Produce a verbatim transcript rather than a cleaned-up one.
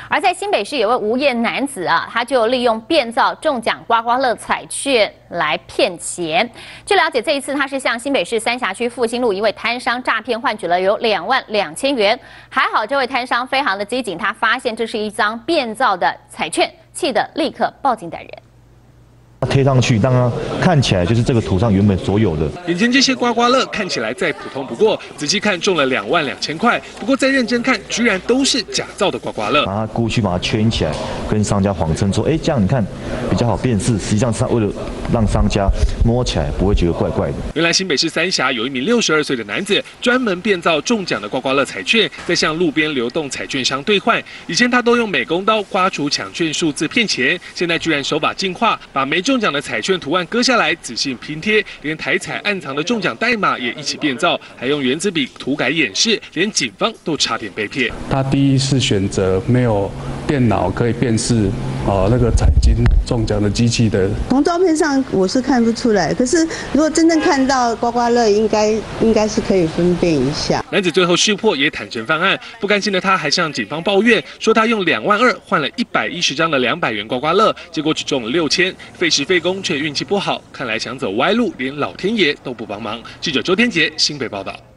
而在新北市有位无业男子啊，他就利用变造中奖刮刮乐彩券来骗钱。据了解，这一次他是向新北市三峡区复兴路一位摊商诈骗换取了有两万两千元。还好这位摊商非常的机警，他发现这是一张变造的彩券，气得立刻报警逮人。 贴上去，让它看起来就是这个图上原本所有的。 眼前这些刮刮乐看起来再普通不过，仔细看中了两万两千块，不过再认真看，居然都是假造的刮刮乐。 把它故意把它圈起来，跟商家谎称说，哎，这样你看比较好辨识，实际上是为了让商家摸起来不会觉得怪怪的。 原来新北市三峡有一名六十二岁的男子，专门变造中奖的刮刮乐彩券，再向路边流动彩券商兑换。以前他都用美工刀刮除抢券数字骗钱，现在居然手法进化，把没中奖的彩券图案割下来，仔细拼贴，连台彩暗藏的中奖代码也一起变造，还用原子笔涂改掩饰，连警方都差点被骗。 他第一是选择没有电脑可以辨识哦那个彩金中奖的机器的。 从照片上我是看不出来，可是如果真正看到刮刮乐，应该应该是可以分辨一下。 男子最后识破，也坦诚犯案。不甘心的他还向警方抱怨，说他用两万二换了一百一十张的两百元刮刮乐，结果只中了六千，费时费工。却运气不好，看来想走歪路，连老天爷都不帮忙。记者周天杰新北报道。